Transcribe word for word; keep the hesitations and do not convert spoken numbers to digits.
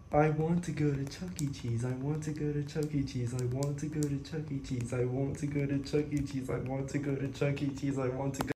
I want to go to Chuck E. Cheese. I want to go to Chuck E. Cheese. I want to go to Chuck E. Cheese. I want to go to Chuck E. Cheese. I want to go to Chuck E. Cheese. I want to go.